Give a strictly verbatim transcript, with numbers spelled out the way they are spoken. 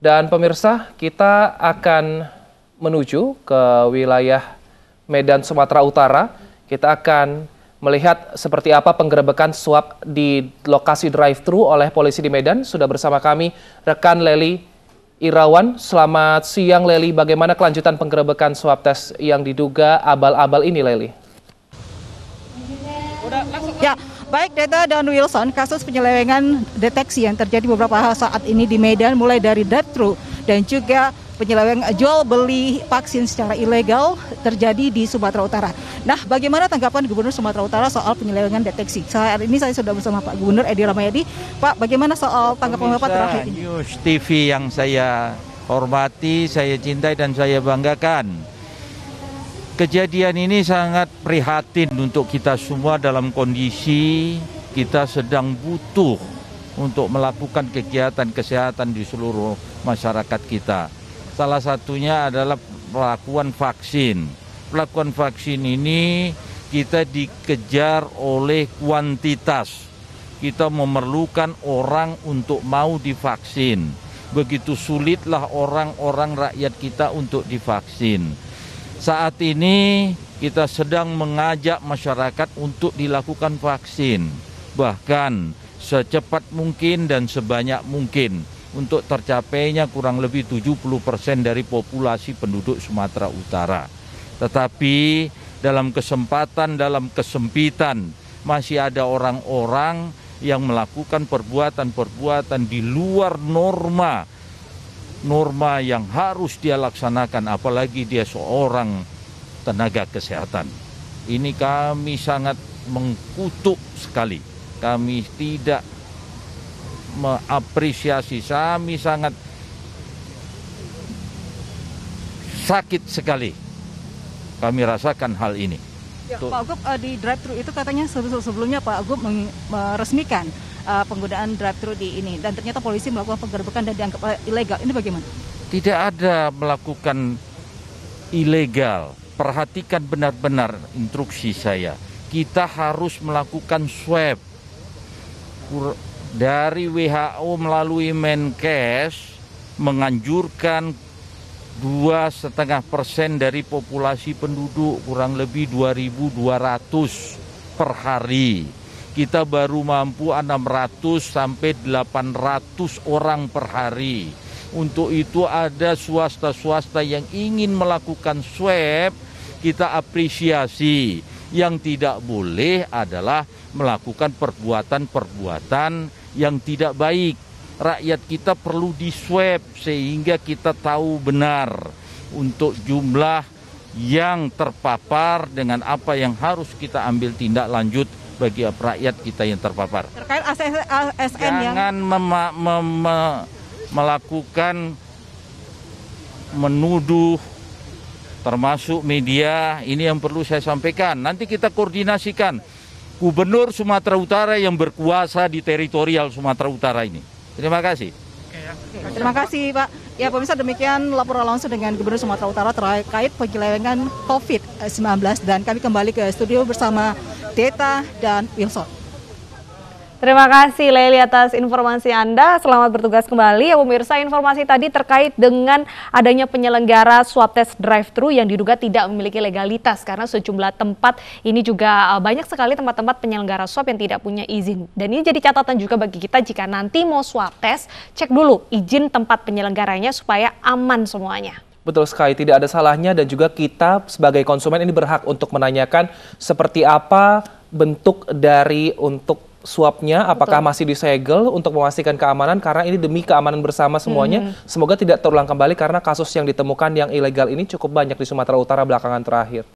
Dan pemirsa, kita akan menuju ke wilayah Medan, Sumatera Utara. Kita akan melihat seperti apa penggerebekan swab di lokasi drive-thru oleh polisi di Medan. Sudah bersama kami rekan Lely Irawan. Selamat siang Lely, bagaimana kelanjutan penggerebekan swab tes yang diduga abal-abal ini Lely? Ya, baik Deta dan Wilson, kasus penyelewengan deteksi yang terjadi beberapa saat ini di Medan mulai dari drive-thru dan juga penyelewengan jual beli vaksin secara ilegal terjadi di Sumatera Utara. Nah, bagaimana tanggapan Gubernur Sumatera Utara soal penyelewengan deteksi? Saat ini saya sudah bersama Pak Gubernur Edi Rahmayadi. Pak, bagaimana soal tanggapan Bapak terakhir ini? News T V yang saya hormati, saya cintai dan saya banggakan. Kejadian ini sangat prihatin untuk kita semua dalam kondisi kita sedang butuh untuk melakukan kegiatan kesehatan di seluruh masyarakat kita. Salah satunya adalah pelakuan vaksin. Pelakuan vaksin ini kita dikejar oleh kuantitas. Kita memerlukan orang untuk mau divaksin. Begitu sulitlah orang-orang rakyat kita untuk divaksin. Saat ini kita sedang mengajak masyarakat untuk dilakukan vaksin. Bahkan secepat mungkin dan sebanyak mungkin untuk tercapainya kurang lebih tujuh puluh persen dari populasi penduduk Sumatera Utara. Tetapi dalam kesempatan, dalam kesempitan masih ada orang-orang yang melakukan perbuatan-perbuatan di luar norma norma yang harus dia laksanakan, apalagi dia seorang tenaga kesehatan. Ini kami sangat mengkutuk sekali. Kami tidak mengapresiasi, kami sangat sakit sekali kami rasakan hal ini. Ya, Pak Agub, uh, di drive-thru itu katanya sebelumnya Pak Agub meresmikan uh, penggunaan drive-thru di ini, dan ternyata polisi melakukan penggerebekan dan dianggap uh, ilegal. Ini bagaimana? Tidak ada melakukan ilegal. Perhatikan benar-benar instruksi saya. Kita harus melakukan swab. Dari W H O melalui Menkes menganjurkan dua koma lima persen dari populasi penduduk, kurang lebih dua ribu dua ratus per hari. Kita baru mampu enam ratus sampai delapan ratus orang per hari. Untuk itu ada swasta-swasta yang ingin melakukan swab, kita apresiasi. Yang tidak boleh adalah melakukan perbuatan-perbuatan yang tidak baik. Rakyat kita perlu diswab sehingga kita tahu benar untuk jumlah yang terpapar dengan apa yang harus kita ambil tindak lanjut bagi rakyat kita yang terpapar. Terkait A S N yang jangan mema, mema, melakukan menuduh, termasuk media, ini yang perlu saya sampaikan. Nanti kita koordinasikan Gubernur Sumatera Utara yang berkuasa di teritorial Sumatera Utara ini. Terima kasih. Terima kasih Pak. Ya pemirsa, demikian laporan langsung dengan Gubernur Sumatera Utara terkait penyelewengan COVID sembilan belas, dan kami kembali ke studio bersama Deta dan Wilson. Terima kasih Lely atas informasi Anda. Selamat bertugas kembali. Ya pemirsa, informasi tadi terkait dengan adanya penyelenggara swab test drive-thru yang diduga tidak memiliki legalitas karena sejumlah tempat ini juga banyak sekali tempat-tempat penyelenggara swab yang tidak punya izin. Dan ini jadi catatan juga bagi kita jika nanti mau swab test, cek dulu izin tempat penyelenggaranya supaya aman semuanya. Betul sekali, tidak ada salahnya, dan juga kita sebagai konsumen ini berhak untuk menanyakan seperti apa bentuk dari untuk swabnya, apakah Betul. masih disegel untuk memastikan keamanan, karena ini demi keamanan bersama semuanya. Hmm. Semoga tidak terulang kembali karena kasus yang ditemukan yang ilegal ini cukup banyak di Sumatera Utara belakangan terakhir.